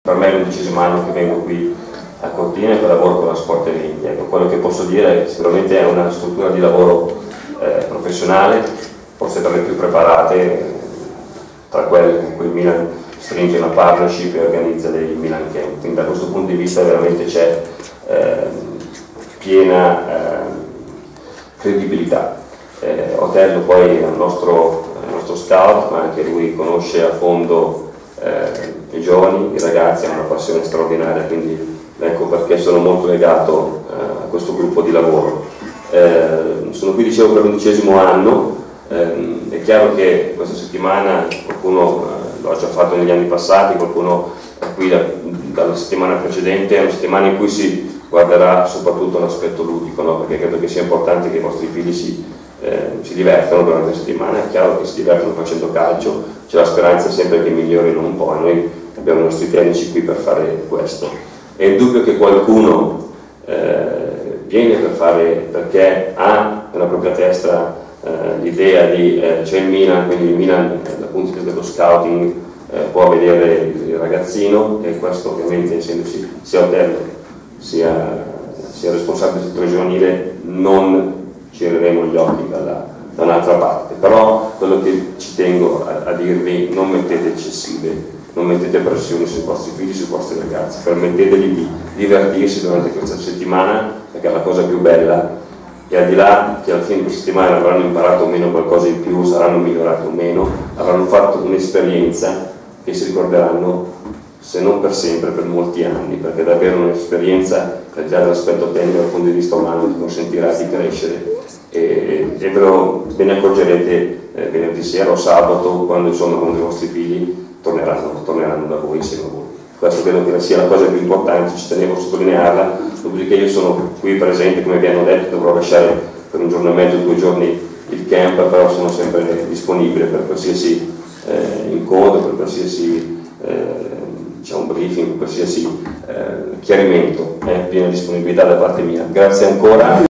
Per me è l'11° anno che vengo qui a Cortina e che lavoro con la Sport Eventi. Ecco, quello che posso dire è che sicuramente è una struttura di lavoro professionale, forse tra le più preparate, tra quelle con cui il Milan stringe una partnership e organizza dei Milan Camp. Quindi da questo punto di vista veramente c'è piena credibilità. Otello poi è il nostro scout, ma anche lui conosce a fondo i giovani, i ragazzi, ha una passione straordinaria, quindi ecco perché sono molto legato a questo gruppo di lavoro. Sono qui, dicevo, per l'11° anno. È chiaro che questa settimana qualcuno lo ha già fatto negli anni passati, qualcuno qui dalla settimana precedente, è una settimana in cui si guarderà soprattutto l'aspetto ludico, no? Perché credo che sia importante che i vostri figli si divertano durante la settimana. È chiaro che si divertono facendo calcio, c'è la speranza sempre che migliorino un po' e noi abbiamo i nostri tecnici qui per fare questo. È indubbio che qualcuno viene perché ha nella propria testa l'idea di c'è il Milan, quindi il Milan dal punto di vista dello scouting può vedere il ragazzino, e questo ovviamente, essendoci sia Otello sia responsabile del settore giovanile, non gireremo gli occhi da un'altra parte. Però quello che ci tengo a dirvi: non mettete eccessive, non mettete pressioni sui vostri figli, sui vostri ragazzi, permettetegli di divertirsi durante questa settimana, perché è la cosa più bella. E al di là che alla fine di questa settimana avranno imparato o meno qualcosa in più, saranno migliorati o meno, avranno fatto un'esperienza che si ricorderanno, se non per sempre, per molti anni, perché è davvero un'esperienza che, al di là dell'aspetto tecnico, dal punto di vista umano, vi consentirà di crescere, e ve ne accorgerete venerdì sera o sabato, quando insomma con i vostri figli torneranno da voi, insieme a voi. Questo credo che sia la cosa più importante, ci tenevo a sottolinearla. Dopodiché io sono qui presente, come vi hanno detto, dovrò lasciare per 1 giorno e mezzo, 2 giorni il camp, però sono sempre disponibile per qualsiasi incontro, per qualsiasi diciamo briefing, per qualsiasi chiarimento, piena disponibilità da parte mia. Grazie ancora.